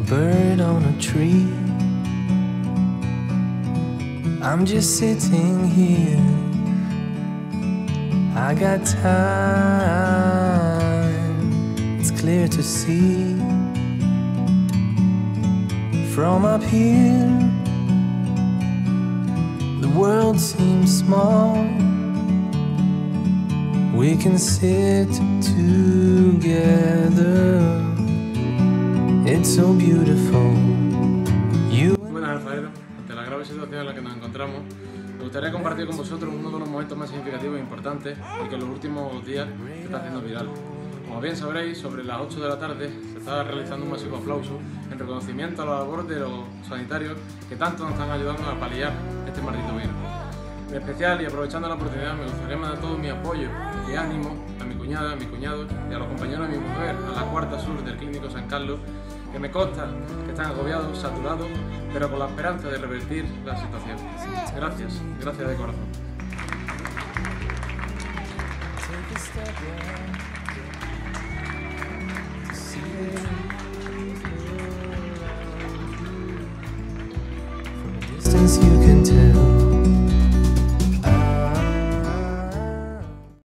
bird on a tree. I'm just sitting here. I got time. It's clear to see. From up here, the world seems small. We can sit together. It's so beautiful. Buenas, Alfaredo. Ante la grave situación en la que nos encontramos, me gustaría compartir con vosotros uno de los momentos más significativos e importantes y que en los últimos días se está haciendo viral. Como bien sabréis, sobre las 8 de la tarde se está realizando un masivo aplauso en reconocimiento a la labor de los sanitarios que tanto nos están ayudando a paliar este maldito virus. En especial, y aprovechando la oportunidad, me gustaría mandar todo mi apoyo y ánimo a mi cuñada, a mi cuñado y a los compañeros de mi mujer, a la cuarta sur del Clínico San Carlos, que me consta que están agobiados, saturados, pero con la esperanza de revertir la situación. Gracias, gracias de corazón. Distance you can tell.